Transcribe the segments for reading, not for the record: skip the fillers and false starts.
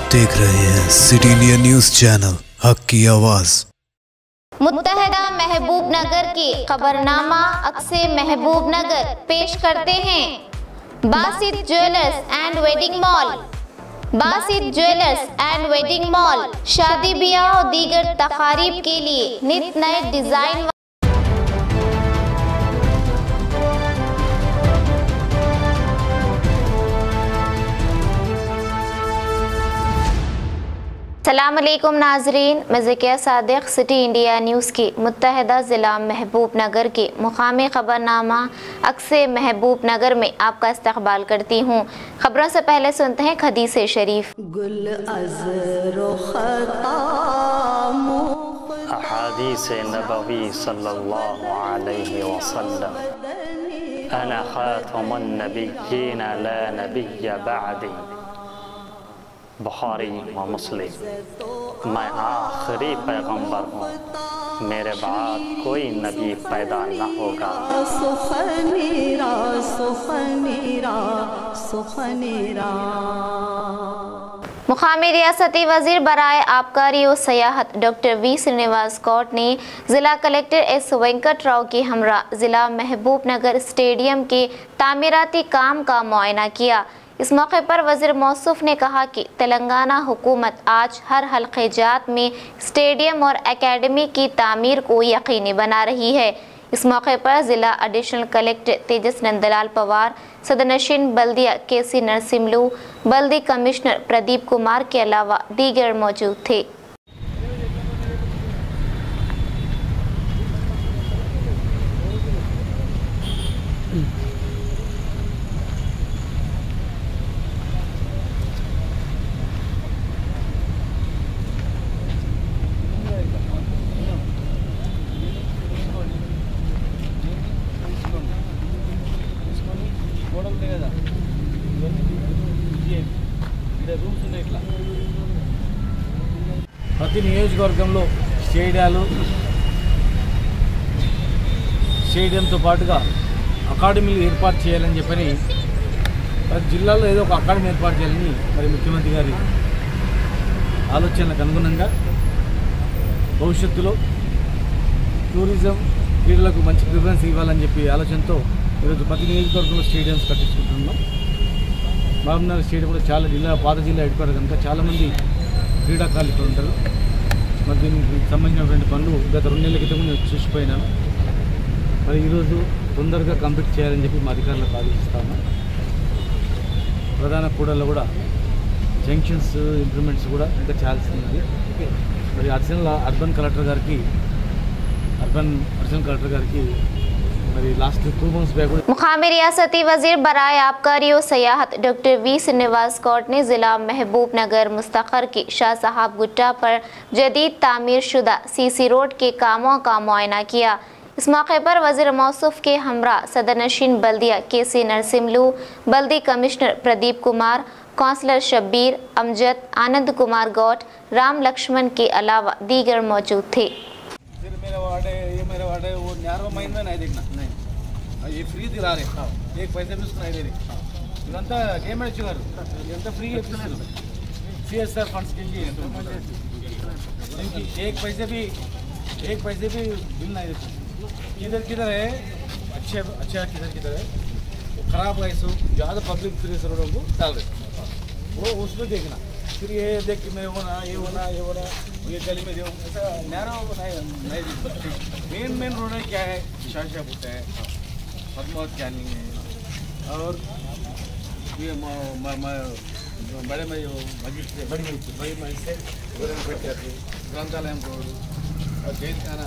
आप देख रहे हैं सिटी इंडिया न्यूज चैनल, हक की आवाज। मुत्तहदा महबूबनगर की खबरनामा अक्से महबूबनगर पेश करते हैं Basit jewellers and wedding mall. Basit jewellers and wedding mall शादी ब्याह और दीगर तकारीब के लिए नित नए डिजाइन। अस्सलाम वालेकुम नाजरीन, मैं Zakia Sadiq City India News की मुत्तहदा ज़िला महबूबनगर के मुकामी ख़बरनामा अक्से महबूबनगर में आपका इस्तकबाल करती हूँ। ख़बरों से पहले सुनते हैं हदीस शरीफ। अहादीस नबवी सल्लल्लाहु अलैहि वसल्लम अना खातमुन नबिय्यीन ला नबिय्य बअदी। बुखारी व मुस्लिम। मैं आखिरी पैगंबर हूँ, मेरे बाद कोई नबी पैदा न होगा। मुकामी रियासती वजीर बराए आबकारी और सयाहत डॉक्टर वी श्रीनिवास कौट ने जिला कलेक्टर एस वेंकट राव के हमरा जिला महबूबनगर स्टेडियम के तामीराती काम का मुआयना किया। इस मौके पर वज़ीर मौसूफ ने कहा कि तेलंगाना हुकूमत आज हर हल्के जात में स्टेडियम और एकेडमी की तामीर को यकीनी बना रही है। इस मौके पर ज़िला एडिशनल कलेक्टर तेजस नंदलाल पवार, सदनशीन बल्दिया केसी नरसिम्लू, बल्दी कमिश्नर प्रदीप कुमार के अलावा दीगर मौजूद थे। ప్రతి నియోజకవర్గంలో స్టేడియంతో పాటుగా అకాడమీలు ఏర్పాటు చేయాలని చెప్పని ప్రతి జిల్లాలో ఏదో ఒక అకాడమీ ఏర్పాటు చేయాలని మరి ముఖ్యమంత్రి గారి ఆలోచనలకు అనుగుణంగా భవిష్యత్తులో టూరిజం క్రీడలకు మంచి ప్రిఫరెన్స్ ఇవ్వాలని చెప్పి ఆలోచనతో ఈరోజు ప్రతి నియోజకవర్గంలో స్టేడియంస్ కట్టించుకుంటున్నాం। మహబూబ్నగర్ స్టేడియం కూడా చాలా పాత జిల్లా హెడ్ క్వార్టర్ కనుక చాలామంది క్రీడాకారులు ఇక్కడ ఉంటారు। మరి దీనికి సంబంధించినటువంటి పనులు గత 2 నెలల క్రితం నేను చూసిపోయినాను। మరి ఈరోజు తొందరగా కంప్లీట్ చేయాలని చెప్పి మా అధికారులకు ఆదేశిస్తాము। ప్రధాన కూడల్లో కూడా జంక్షన్స్ ఇంప్రూవ్మెంట్స్ కూడా ఇంకా చేయాల్సింది। మరి అర్బన్ కలెక్టర్ గారికి मुकामी रियासती वजीर बराए आबकारी और सयाहत डॉक्टर वी श्रीनिवास कौट ने जिला महबूबनगर मुस्तखर की शाह साहब गुट्टा पर जदीद तामीर शुदा सीसी रोड के कामों का मुआयना किया। इस मौके पर वजीर मौसूफ के हमरा सदरनशीन बल्दिया केसी नरसिम्लू, बल्दी कमिश्नर प्रदीप कुमार, काउंसलर शब्बीर, अमजद, आनंद कुमार गौट, राम लक्ष्मण के अलावा दीगर मौजूद थे। मेरा वार्ड है, वो नैरो माइंड में नहीं देखना, नहीं ये फ्री दिला रहे, एक पैसे भी उसको नहीं दे रहे। इधर गेम है चुगर, इधर फ्री है CSR फंड्स के लिए, एक पैसे भी बिल नहीं देते। किधर है अच्छा किधर है वो खराब है, सो ज़्यादा पब्लिक प्लेस रोडों को डाल रहे, वो उसमें देखना। फिर ये देख के मैं होना ये गली में ऐसा नैरो नहीं। मेन रोड है, क्या है शाह बुट्टा है, पद्मावत कैनिंग है, और ये बड़ी मस्जिद से ग्रंथालय रोड और जैन खाना।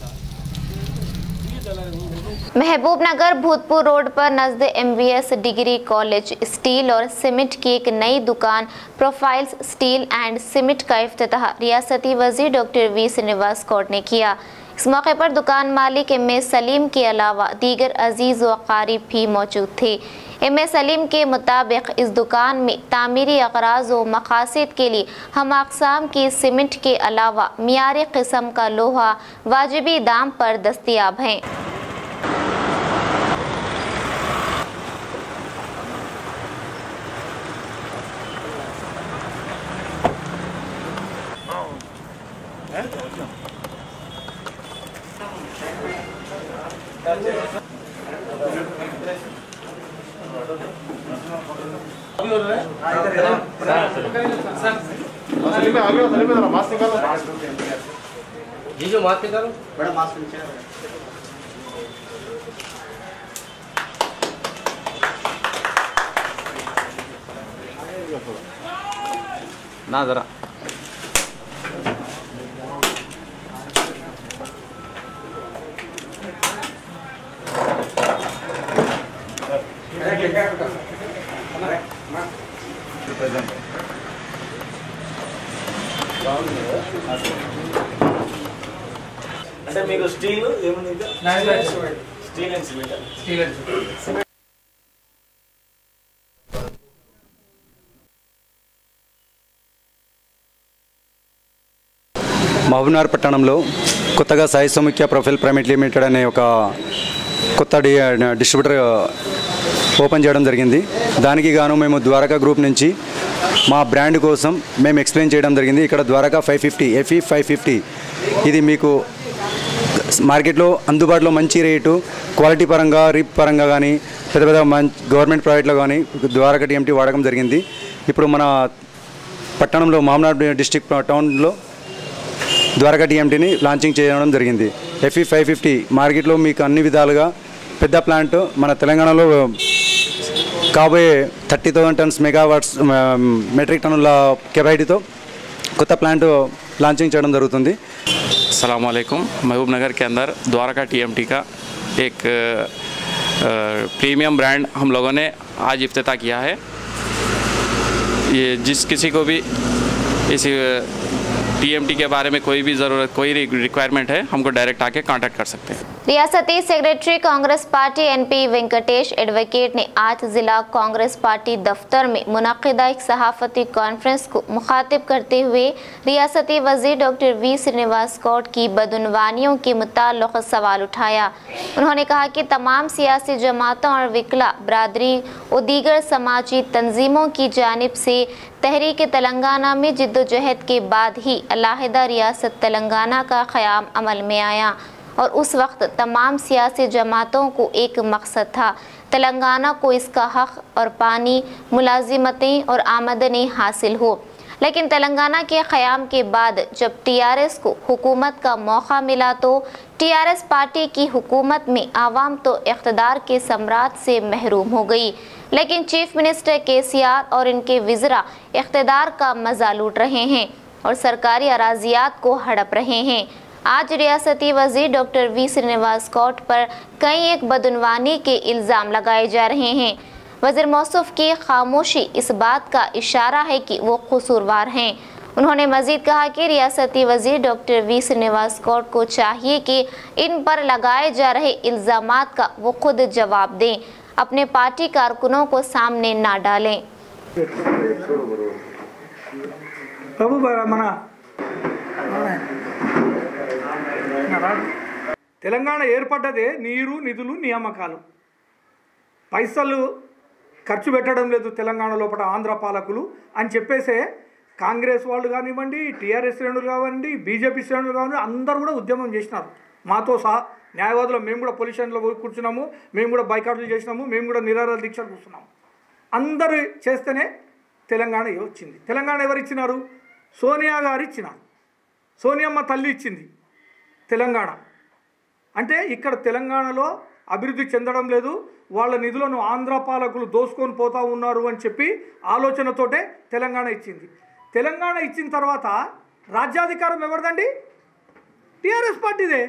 महबूबनगर भूतपुर रोड पर नज़द MVS डिग्री कॉलेज स्टील और सीमेंट की एक नई दुकान प्रोफाइल्स स्टील एंड सीमेंट का इफ्तिताह रियासती वजीर डॉक्टर वी श्रीनिवास कौट ने किया। इस मौके पर दुकान मालिक M.A. सलीम के अलावा दीगर अजीज़ व अकारीब भी मौजूद थे। M.A. सलीम के मुताबिक इस दुकान में तामीरी अगराज व मकासद के लिए हम अक़साम की सीमेंट के अलावा मियारी किस्म का लोहा वाजिबी दाम पर दस्तियाब हैं। जीजू मास्क निकालो मैडम मास्क नीचे ना जरा అంటే మీకు స్టీల్ ఏముంది స్టీల్ అండ్ సిమెంట్ మహబూబ్నగర్ పట్టణంలో కొత్తగా Sai Saumitya profile private limited అనే ఒక కొత్త డిస్ట్రిబ్యూటర్ ఓపెన్ చేయడం జరిగింది. దానికి గాను మేము ద్వారకా గ్రూప్ నుంచి మా బ్రాండ్ కోసం మేము ఎక్స్ప్లెయిన్ చేయడం జరిగింది. ఇక్కడ ద్వారకా 550 FE 550 ఇది మీకు మార్కెట్లో అందుబాటులో మంచి రేటు, క్వాలిటీ పరంగా, రిప్ పరంగా కానీ పెద్ద పెద్ద గవర్నమెంట్ ప్రైవేట్లో కానీ ద్వారకా TMT వాడకం జరిగింది. ఇప్పుడు మన పట్టణంలో మహబూబ్నగర్ డిస్ట్రిక్ట్ టౌన్లో ద్వారకా TMTని లాంచింగ్ చేయడం జరిగింది. FE 550 మార్కెట్లో మీకు అన్ని విధాలుగా పెద్ద ప్లాంట్ మన తెలంగాణలో కాబోయే 30,000 టన్స్ మెగావాట్స్ మెట్రిక్ టన్నుల కెపాసిటీతో కొత్త ప్లాంట్ లాంచింగ్ చేయడం జరుగుతుంది. अस्सलाम वालेकुम। महबूबनगर के अंदर द्वारका TMT का एक प्रीमियम ब्रांड हम लोगों ने आज इफ्तिताह किया है। ये जिस किसी को भी इस TMT के बारे में कोई भी ज़रूरत, कोई रिक्वायरमेंट है, हमको डायरेक्ट आके कांटेक्ट कर सकते हैं। रियासती secretary Congress party NP Venkatesh advocate ने आज जिला कांग्रेस पार्टी दफ्तर में मुनक़िदा एक सहाफ़ती कॉन्फ्रेंस को मुखातिब करते हुए रियासती वज़ीर डॉक्टर V श्रीनिवास गौड़ की बदउनवानियों के मुताल्लिक़ सवाल उठाया। उन्होंने कहा कि तमाम सियासी जमातों और विकला बरादरी और दीगर समाजी तंजीमों की जानिब से तहरीक तेलंगाना में जिद्दोजहद के बाद ही अलहदा रियासत तेलंगाना का क़याम अमल में आया और उस वक्त तमाम सियासी जमातों को एक मकसद था, तेलंगाना को इसका हक़ और पानी, मुलाजिमतें और आमदनी हासिल हो। लेकिन तेलंगाना के क़याम के बाद जब TRS को हुकूमत का मौका मिला तो TRS पार्टी की हुकूमत में आवाम तो इक़्तिदार के सम्राट से महरूम हो गई, लेकिन चीफ मिनिस्टर KCR और इनके वज़रा इक़्तिदार का मज़ा लूट रहे हैं और सरकारी अराजियात को हड़प रहे हैं। आज रियासती वज़ीर डॉक्टर V श्रीनिवास गौड़ पर कई एक बदउनवानी के इल्ज़ाम लगाए जा रहे हैं। वज़ीर मौसूफ की खामोशी इस बात का इशारा है कि वो कसूरवार हैं। उन्होंने मज़ीद कहा कि रियासती वज़ीर डॉक्टर V श्रीनिवास गौड़ को चाहिए कि इन पर लगाए जा रहे इल्ज़ामात का वो खुद जवाब दें, अपने पार्टी कारकुनों को सामने ना डालें। తెలంగాణ ఏర్పడ్డదే నీరు నిధులు నియామకాలు. పైసలు ఖర్చు పెట్టడం లేదు తెలంగాణ లోపల ఆంధ్ర పాలకులు అని చెప్పేసే కాంగ్రెస్ వాళ్ళు కానివ్వండి, TRS శ్రేణులు కానివ్వండి, BJP శ్రేణులు కానివ్వండి, అందరూ కూడా ఉద్యమం చేసినారు. మాతో సహా న్యాయవాదులు మేము కూడా పొలిషన్లో కూర్చున్నాము, మేము కూడా బైకాట్లు చేసినాము, మేము కూడా నిరాహార దీక్షలు కూర్చున్నాము. అందరూ చేస్తేనే తెలంగాణ వచ్చింది. తెలంగాణ ఎవరు ఇచ్చినారు? సోనియా గారు ఇచ్చినారు. సోనియమ్మ తల్లి ఇచ్చింది తెలంగాణ. అంటే ఇక్కడ తెలంగాణలో అభివృద్ధి చెందడం లేదు, వాళ్ళ నిధులను ఆంధ్ర పాలకులు దోసుకొని పోతూ ఉన్నారు అని చెప్పి ఆలోచనతోటే తెలంగాణ ఇచ్చింది. తెలంగాణ ఇచ్చిన తర్వాత రాజ్యాధికారం ఎవరిదండి? TRS పార్టీదే.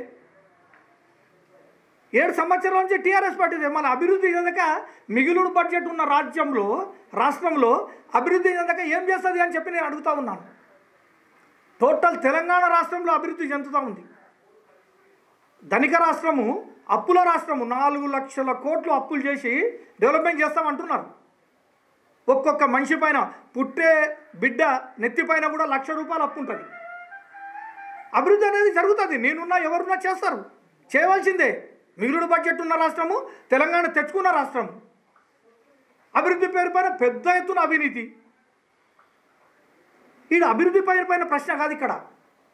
7 సంవత్సరాల నుంచి TRS పార్టీదే. మన అభివృద్ధి చెందక మిగులుడు బడ్జెట్ ఉన్న రాష్ట్రంలో అభివృద్ధి చెందక ఏం చేస్తుంది అని చెప్పి నేను అడుగుతూ ఉన్నాను. టోటల్ తెలంగాణ రాష్ట్రంలో అభివృద్ధి చెందుతూ ఉంది. ధనిక రాష్ట్రము, అప్పుల రాష్ట్రము, 4 లక్షల కోట్లు అప్పులు చేసి డెవలప్మెంట్ చేస్తామంటున్నారు. ఒక్కొక్క మనిషి పైన, పుట్టే బిడ్డ నెత్తిపైన కూడా ₹1,00,000 అప్పు ఉంటుంది. అభివృద్ధి అనేది జరుగుతుంది. నేనున్నా ఎవరున్నా చేస్తారు, చేయవలసిందే. మిగులుడు బడ్జెట్ ఉన్న రాష్ట్రము తెలంగాణ, తెచ్చుకున్న రాష్ట్రం. అభివృద్ధి పేరు పైన పెద్ద ఎత్తున అవినీతి. ఈ అభివృద్ధి పైన ప్రశ్న కాదు ఇక్కడ.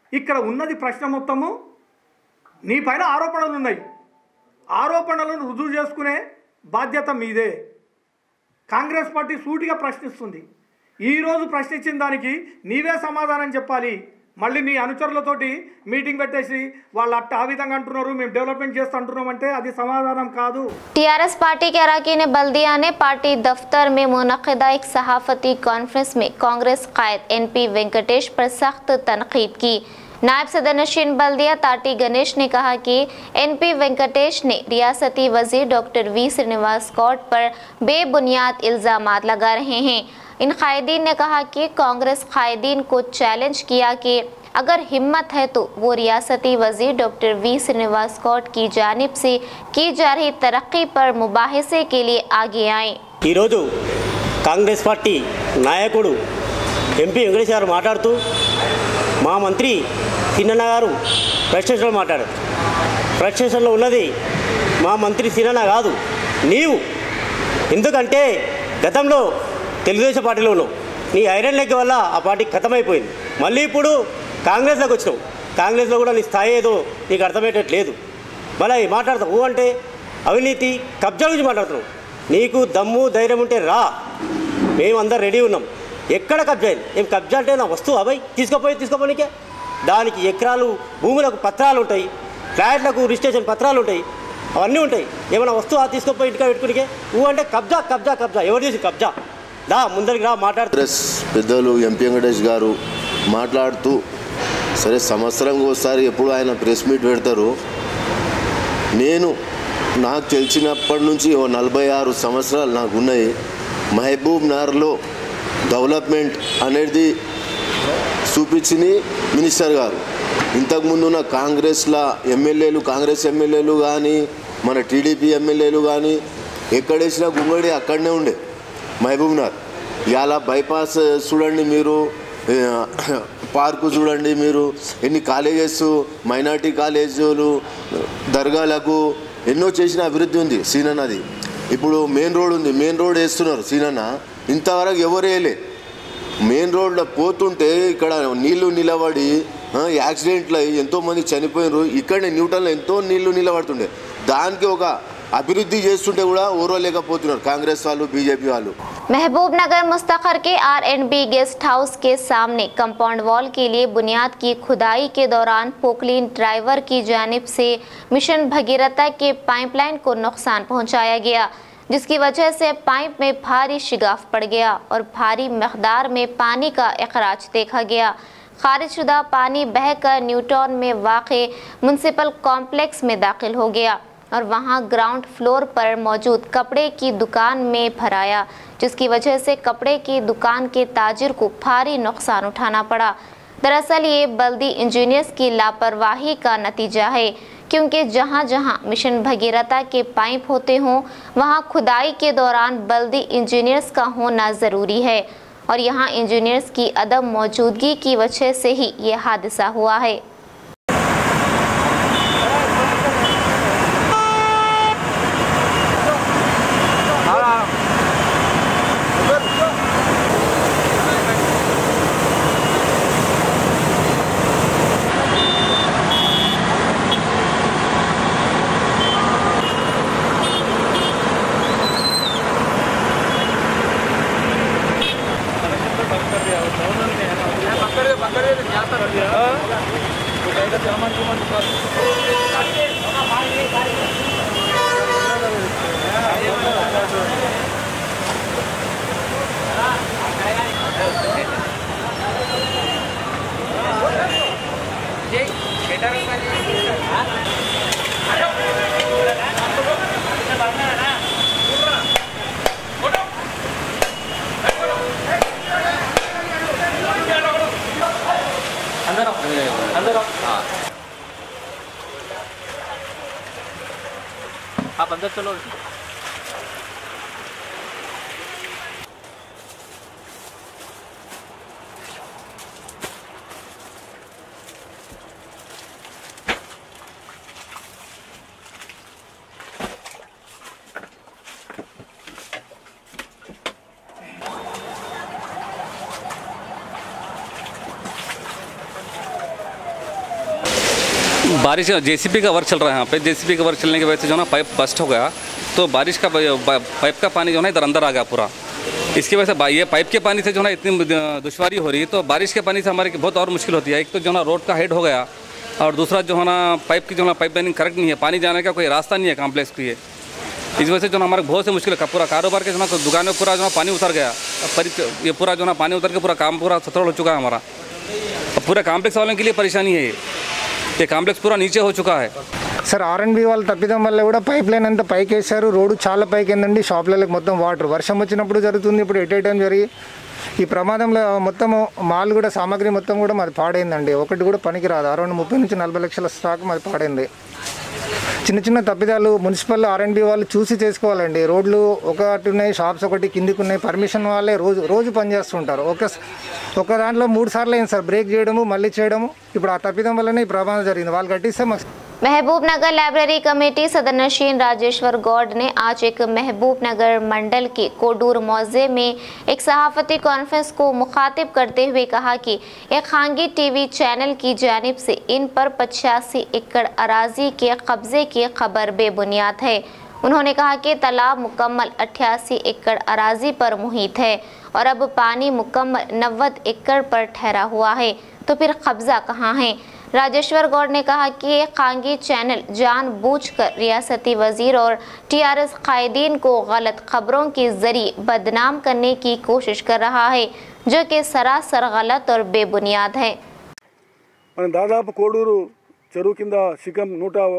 ఇక్కడ ఉన్నది ప్రశ్న మొత్తము నీ పైన ఆరోపణలు ఉన్నాయి, ఆరోపణలను రుజువు చేసుకునే బాధ్యత మీదే. కాంగ్రెస్ పార్టీ సూటిగా ప్రశ్నిస్తుంది. ఈరోజు ప్రశ్నించిన దానికి నీవే సమాధానం చెప్పాలి. మళ్ళీ నీ అనుచరులతోటి మీటింగ్ పెట్టేసి వాళ్ళు అట్ట ఆ విధంగా అంటున్నారు, మేము డెవలప్మెంట్ చేస్తూ అంటున్నాం అంటే అది సమాధానం కాదు. टीआरएस पार्टी के अरकान बल्दिया ने पार्टी दफ्तर में मुनक़िदा एक सहाफ़ती कॉन्फ्रेंस में कांग्रेस कायद एनपी वेंकटेश पर सख्त तनकीद की। नायब सदर नशीन बल्दिया ताटी गणेश ने कहा कि एनपी वेंकटेश ने रियासती वजीर डॉक्टर वी श्रीनिवास गौड़ पर बेबुनियाद इल्ज़ामात लगा रहे हैं। इन कायदीन ने कहा कि कांग्रेस कायदीन को चैलेंज किया कि अगर हिम्मत है तो वो रियासती वजीर डॉक्टर वी श्रीनिवास गौड़ की जानिब से की जा रही तरक्की पर मुबाहिसे के लिए आगे आएँ। ఈరోజు కాంగ్రెస్ పార్టీ నాయకుడు ఎంపీ వెంకటేష్ గారు మాట్లాడుతూ మా మంత్రి సినన్న గారు ప్రెస్ స్టేషన్లో మాట్లాడారు. ప్రెస్ స్టేషన్లో ఉన్నది మా మంత్రి సినన్న కాదు, నీవు. ఎందుకంటే గతంలో తెలుగుదేశం పార్టీలో ఉన్నావు, నీ ఐరన్ లెగ్ వల్ల ఆ పార్టీ ఖతమైపోయింది. మళ్ళీ ఇప్పుడు కాంగ్రెస్లోకి వచ్చినావు, కాంగ్రెస్లో కూడా నీ స్థాయి ఏదో నీకు అర్థమయ్యేటట్లేదు. మళ్ళీ మాట్లాడతావు అంటే అవినీతి కబ్జా గురించి మాట్లాడుతున్నావు. నీకు దమ్ము ధైర్యం ఉంటే రా, మేము అందరు రెడీ ఉన్నాం. ఎక్కడ కబ్జా అయింది? ఏం కబ్జా అంటే నా వస్తువు అబ్బాయి తీసుకోపోనికే. దానికి ఎకరాలు భూములకు పత్రాలు ఉంటాయి, ఫ్లాట్లకు రిజిస్ట్రేషన్ పత్రాలు ఉంటాయి, అవన్నీ ఉంటాయి. ఏమైనా వస్తువు తీసుకోపోయి ఇంటికి పెట్టుకునికే అంటే కబ్జా కబ్జా కబ్జా. ఎవరు చేసి కబ్జా? దా ముందరికి రా మాట్లాడుతూ పెద్దలు ఎంపీ వెంకటేష్ గారు మాట్లాడుతూ, సరే సంవత్సరంకి ఒకసారి ఎప్పుడు ఆయన ప్రెస్ మీట్ పెడతారు. నాకు తెలిసినప్పటి నుంచి 46 సంవత్సరాలు నాకు ఉన్నాయి. మహబూబ్ నగర్లో డెవలప్మెంట్ అనేది చూపించింది మినిస్టర్ గారు. ఇంతకుముందున్న కాంగ్రెస్లో కాంగ్రెస్ ఎమ్మెల్యేలు కానీ మన టీడీపీ ఎమ్మెల్యేలు కానీ ఎక్కడేసినా గుమ్మడి అక్కడనే ఉండే మహబూబ్ నగర్. ఇలా బైపాస్ చూడండి మీరు, పార్కు చూడండి మీరు, ఎన్ని కాలేజెస్, మైనార్టీ కాలేజీలు, దర్గాలకు ఎన్నో చేసిన అభివృద్ధి ఉంది సీనన్నది. ఇప్పుడు మెయిన్ రోడ్ ఉంది, మెయిన్ రోడ్ వేస్తున్నారు సీనన్న. ఇంతవరకు ఎవరు వేయలే. మెయిన్ రోడ్లో పోతుంటే ఇక్కడ నీళ్లు నిలబడి యాక్సిడెంట్లు అయ్యి ఎంతోమంది చనిపోయినారు. ఇక్కడనే న్యూటన్లో ఎంతో నీళ్లు నిలబడుతుండే. దానికి ఒక अभिवृद्धि చేస్తుంటే కూడా ఓర్వలేకపోతున్నారు కాంగ్రెస్ వాళ్ళు बीजेपी వాళ్ళు। महबूब नगर मुस्तखर के R&B गेस्ट हाउस के सामने कंपाउंड वॉल के लिए बुनियाद की खुदाई के दौरान पोकलीन ड्राइवर की जानिब से मिशन भगीरथ के पाइपलाइन को नुकसान पहुंचाया गया, जिसकी वजह से पाइप में भारी शिगाफ पड़ गया और भारी मकदार में पानी का अखराज देखा गया। खारिजशुदा पानी बहकर न्यूटाउन में वाक़े म्युनिसिपल कॉम्प्लेक्स में दाखिल हो गया और वहां ग्राउंड फ्लोर पर मौजूद कपड़े की दुकान में भराया, जिसकी वजह से कपड़े की दुकान के ताजिर को भारी नुकसान उठाना पड़ा। दरअसल ये बल्दी इंजीनियर्स की लापरवाही का नतीजा है, क्योंकि जहां जहां मिशन भगीरथ के पाइप होते हों वहां खुदाई के दौरान बल्दी इंजीनियर्स का होना ज़रूरी है और यहां इंजीनियर्स की अदम मौजूदगी की वजह से ही ये हादसा हुआ है। आप अंदर चलो। बारिश जेसीबी का वर्क चल रहा है यहाँ पे। जेसीबी का वर्क चलने की वजह से जो ना पाइप बस्ट हो गया, तो बारिश का पाइप का पानी जो है इधर अंदर आ गया पूरा। इसकी वजह से ये पाइप के पानी से जो ना इतनी दुश्वारी हो रही है, तो बारिश के पानी से हमारे बहुत और मुश्किल होती है। एक तो जो ना रोड का हेड हो गया, और दूसरा जो है ना पाइप की जो ना पाइप लाइनिंग करेक्ट नहीं है, पानी जाने का कोई रास्ता नहीं है कॉम्प्लेक्स के लिए। इस वजह से जो ना हमारे बहुत से मुश्किल है। पूरा कारोबार के जो ना दुकान में पूरा जो ना पानी उतर गया, ये पूरा जो ना पानी उतर के पूरा काम पूरा सतरड़ हो चुका है हमारा। अब पूरे कॉम्प्लेक्स वालों के लिए परेशानी है। ये కాంప్లెక్స్ पूरा नीचे हो चुका है। సార్ ఆర్ఎండ్బి వాళ్ళు తప్పిదం వల్ల కూడా పైప్ లైన్ అంతా పైకి వేసారు, రోడ్డు చాలా పైకి ఏందండి, షాప్లకు మొత్తం వాటర్ వర్షం వచ్చినప్పుడు జరుగుతుంది, ఇప్పుడు ఎట్ ఏ టైం జరిగి ఈ ప్రమాదంలో మొత్తం మాల్ కూడా సామాగ్రి మొత్తం కూడా మాది పాడైందండి, ఒకటి కూడా పనికి రాదు. అరౌండ్ 30 నుంచి 40 లక్షల స్టాక్ మాది పాడైంది. చిన్న చిన్న తప్పిదాలు మున్సిపల్ ఆర్ఎండ్బి వాళ్ళు చూసి చేసుకోవాలండి. రోడ్లు ఒకటి ఉన్నాయి, షాప్స్ ఒకటి కిందికి ఉన్నాయి, పర్మిషన్ వాళ్ళే రోజు పనిచేస్తుంటారు. ఒక దాంట్లో 3 సార్లు అయింది సార్ బ్రేక్ చేయడము మళ్ళీ చేయడము. ఇప్పుడు ఆ తప్పిదం వల్లనే ఈ ప్రమాదం జరిగింది. వాళ్ళు కట్టిస్తే మాకు महबूबनगर लाइब्रेरी कमेटी सदनशीन राजेश्वर गौड़ ने आज एक महबूबनगर मंडल के कोडूर मौजे में एक सहाफती कॉन्फ्रेंस को मुखातिब करते हुए कहा कि एक खांगी टीवी चैनल की जानिब से इन पर 85 एकड़ अराजी के कब्जे की खबर बेबुनियाद है। उन्होंने कहा कि तालाब मुकम्मल 88 एकड़ अराजी पर मुहित है और अब पानी मुकम्मल 90 एकड़ पर ठहरा हुआ है, तो फिर कब्जा कहाँ है। राजेश्वर गौड़ ने कहा कि खांगी चैनल जानबूझकर रियासती वजीर और टीआरएस कायदीन को गलत खबरों के जरिए बदनाम करने की कोशिश कर रहा है, जो कि सरासर गलत और बेबुनियाद है। दादापु कोडूरू చెరువు కింద శిఖం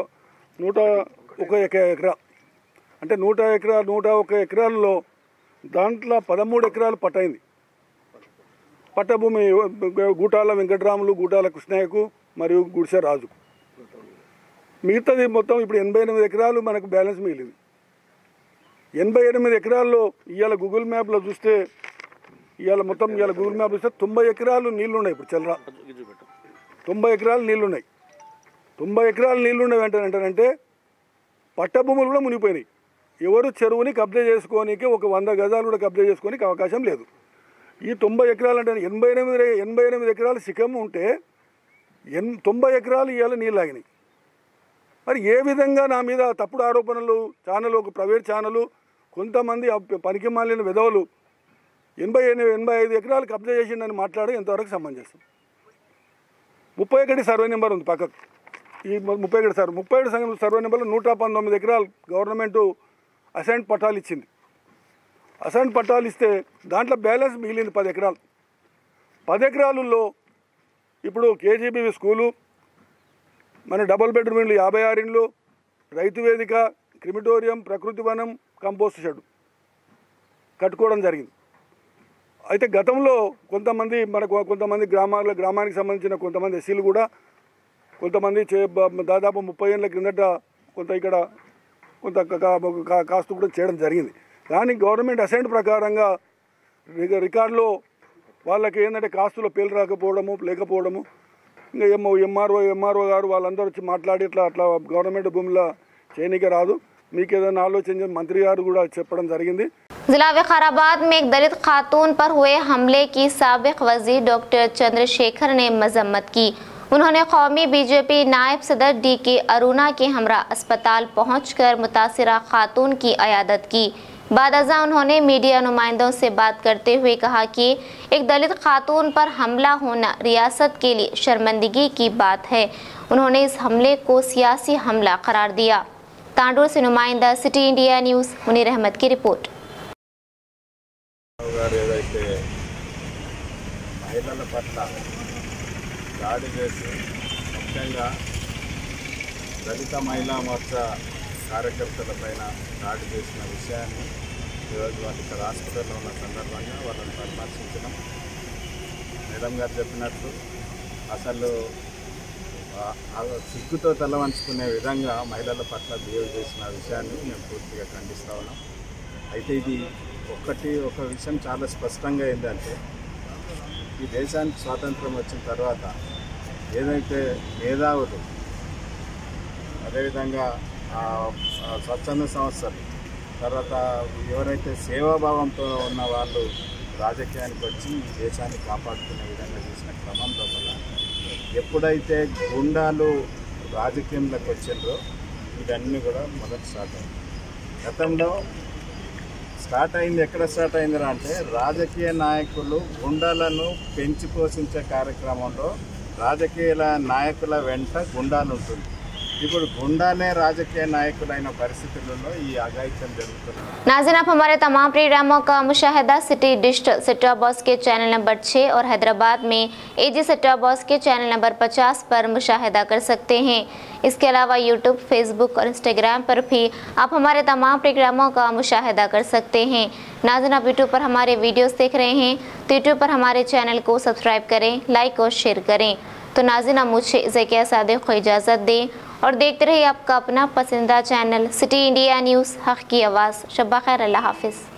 101 ఎకరా అంటే 101 ఎకరాల్లో దాంట్లో 13 ఎకరాలు పట్టైంది. పట్టభూమి గూటాల వెంకటరాములు, గూటాల కృష్ణయ్యకు మరియు గుడిసె రాజుకు. మిగతాది మొత్తం ఇప్పుడు 88 ఎకరాలు మనకు బ్యాలెన్స్ మిగిలింది. 88 ఎకరాల్లో ఇవాళ గూగుల్ మ్యాప్లో చూస్తే మొత్తం గూగుల్ మ్యాప్ చూస్తే 90 ఎకరాలు నీళ్లు ఉన్నాయి. ఇప్పుడు చల్లరా 90 ఎకరాలు నీళ్లు ఉన్నాయి. 90 ఎకరాలు నీళ్లు ఉన్నాయి అంటే పట్టభూములు కూడా మునిగిపోయినాయి. ఎవరు చెరువుని కబ్జా చేసుకోనికి ఒక 100 గజాలు కూడా కబ్జా చేసుకోనికి అవకాశం లేదు. ఈ 90 ఎకరాలు అంటే 88 ఎకరాలు శిఖం ఉంటే 90 ఎకరాలు ఇవాళ నీళ్ళు ఆగినాయి. మరి ఏ విధంగా నా మీద తప్పుడు ఆరోపణలు ఛానల్, ఒక ప్రైవేట్ ఛానల్, కొంతమంది పనికి మాలిన విధవలు 85 ఎకరాలు కబ్జా చేసిందని మాట్లాడి ఎంతవరకు సమంజసం. 31 సర్వే నెంబర్ ఉంది పక్కకు. ఈ 37 సర్వే నెంబర్లో 119 ఎకరాలు గవర్నమెంట్ అసైన్ పట్టాలు ఇచ్చింది. అసైన్ పట్టాలు ఇస్తే దాంట్లో బ్యాలెన్స్ మిగిలింది 10 ఎకరాలు. 10 ఎకరాలలో ఇప్పుడు కేజీబీవి స్కూలు, మన డబుల్ బెడ్రూమ్ ఇండ్లు 56 ఇండ్లు, రైతు వేదిక, క్రిమిటోరియం, ప్రకృతి వనం, కంపోస్ట్ షెడ్ కట్టుకోవడం జరిగింది. అయితే గతంలో కొంతమంది గ్రామానికి సంబంధించిన కొంతమంది ఎస్సీలు కూడా కొంతమంది దాదాపు 30 ఏళ్ళ క్రిందట ఇక్కడ కాస్తు కూడా చేయడం జరిగింది. కానీ గవర్నమెంట్ అసెంట్ ప్రకారంగా రికార్డులో వాళ్ళకి ఏంటంటే కాస్తులో పేర్లు లేకపోవడము ఇంకా ఎంఆర్ఓ గారు వాళ్ళందరూ వచ్చి మాట్లాడి అట్లా గవర్నమెంట్ భూమిలో చేయనీకే రాదు, మీకు ఏదైనా ఆలోచన మంత్రి గారు కూడా చెప్పడం జరిగింది. जिला विकाराबाद में एक दलित खातून पर हुए हमले की साबिक वजीर डॉक्टर चंद्रशेखर ने मजम्मत की। उन्होंने कौमी बीजेपी नायब सदर DK अरुणा के हमरा अस्पताल पहुंचकर मुतासिरा खातून की अयादत की। बाद अज़ा उन्होंने मीडिया नुमाइंदों से बात करते हुए कहा कि एक दलित खातून पर हमला होना रियासत के लिए शर्मिंदगी की बात है। उन्होंने इस हमले को सियासी हमला करार दिया। तांडूर से नुमाइंदा City India News Munir Ahmed की रिपोर्ट। ఏదైతే మహిళల పట్ల దాడి చేసి ముఖ్యంగా దళిత మహిళా మోర్చా కార్యకర్తలపైన దాడి చేసిన విషయాన్ని ఈరోజు వాళ్ళు ఇక్కడ హాస్పిటల్లో ఉన్న సందర్భంగా వాళ్ళని పరామర్శించడం. మేడం గారు చెప్పినట్లు అసలు సిగ్గుతో తల వంచుకునే విధంగా మహిళల పట్ల బిహేవ్ చేసిన విషయాన్ని మేము పూర్తిగా ఖండిస్తూ ఉన్నాం. అయితే ఇది ఒక విషయం చాలా స్పష్టంగా ఏంటంటే ఈ దేశానికి స్వాతంత్రం వచ్చిన తర్వాత ఏదైతే మేధావులు అదేవిధంగా స్వచ్ఛంద సంస్థలు తర్వాత ఎవరైతే సేవాభావంతో ఉన్న వాళ్ళు రాజకీయానికి వచ్చి ఈ దేశాన్ని కాపాడుకునే విధంగా చేసిన క్రమం లోపల ఎప్పుడైతే గుండాలు రాజకీయంలోకి వచ్చిండ్రో ఇవన్నీ కూడా మొదట స్టార్ట్ అయింది. గతంలో స్టార్ట్ అయింది ఎక్కడ స్టార్ట్ అయిందిరా అంటే రాజకీయ నాయకులు గుండాలను పెంచి పోషించే కార్యక్రమంలో రాజకీయ నాయకుల వెంట గుండాలు ఉంటుంది. ఇప్పుడు गुंडाने राजकीय नायकुलैन परिस्थितियों ఈ అఘాయిత్యం జరుగుతుంది. नाज़रीन, आप हमारे तमाम प्रोग्रामों का मुशाहिदा City Dish set top box के चैनल नंबर 6 और हैदराबाद में एजी सेट टॉप बॉक्स के चैनल नंबर 50 पर मुशाहिदा कर सकते हैं। इसके अलावा यूट्यूब, फेसबुक और इंस्टाग्राम पर भी आप हमारे तमाम प्रोग्रामों का मुशाहिदा कर सकते हैं। नाज़रीन, आप यूट्यूब पर हमारे वीडियोस देख रहे हैं तो यूट्यूब पर हमारे चैनल को सब्सक्राइब करें, लाइक और शेयर करें। तो नाज़रीन, मुझे ज़किया सादिक को इजाज़त दें और देखते रहिए आपका अपना पसंदीदा चैनल सिटी इंडिया न्यूज़, हक़ की आवाज़। शब्बा खैर, अल्लाह हाफ़िज़।